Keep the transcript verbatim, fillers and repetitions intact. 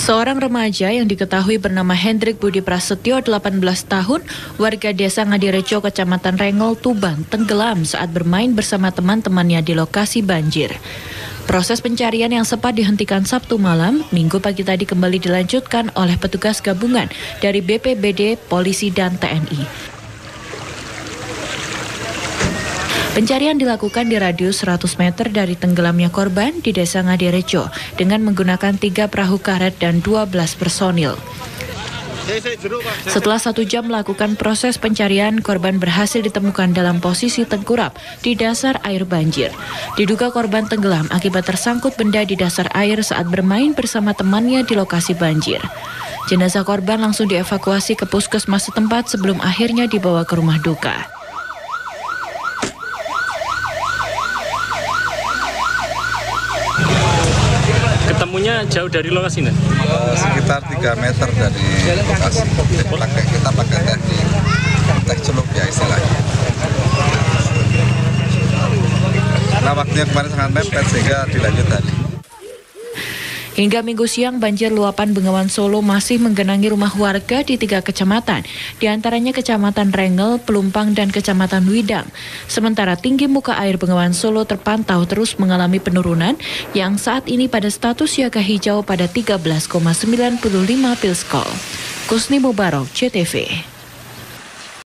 Seorang remaja yang diketahui bernama Hendrik Budi Prasetyo, delapan belas tahun, warga desa Ngadirejo, Kecamatan Rengel, Tuban, tenggelam saat bermain bersama teman-temannya di lokasi banjir. Proses pencarian yang sempat dihentikan Sabtu malam, Minggu pagi tadi kembali dilanjutkan oleh petugas gabungan dari B P B D, polisi, dan T N I. Pencarian dilakukan di radius seratus meter dari tenggelamnya korban di desa Ngadirejo dengan menggunakan tiga perahu karet dan dua belas personil. Setelah satu jam melakukan proses pencarian, korban berhasil ditemukan dalam posisi tengkurap di dasar air banjir. Diduga korban tenggelam akibat tersangkut benda di dasar air saat bermain bersama temannya di lokasi banjir. Jenazah korban langsung dievakuasi ke puskesmas setempat sebelum akhirnya dibawa ke rumah duka. Ketemunya jauh dari lokasi, nih? Uh, sekitar tiga meter dari lokasi. Pakai, kita pakai teknik tek celup ya istilahnya. Karena waktunya kemarin sangat mepet sehingga dilanjut tadi. Hingga Minggu siang, banjir luapan Bengawan Solo masih menggenangi rumah warga di tiga kecamatan, di antaranya Kecamatan Rengel, Pelumpang, dan Kecamatan Widang. Sementara tinggi muka air Bengawan Solo terpantau terus mengalami penurunan yang saat ini pada status siaga hijau pada tiga belas koma sembilan lima Pilskol. Kusni Mubarok, C T V.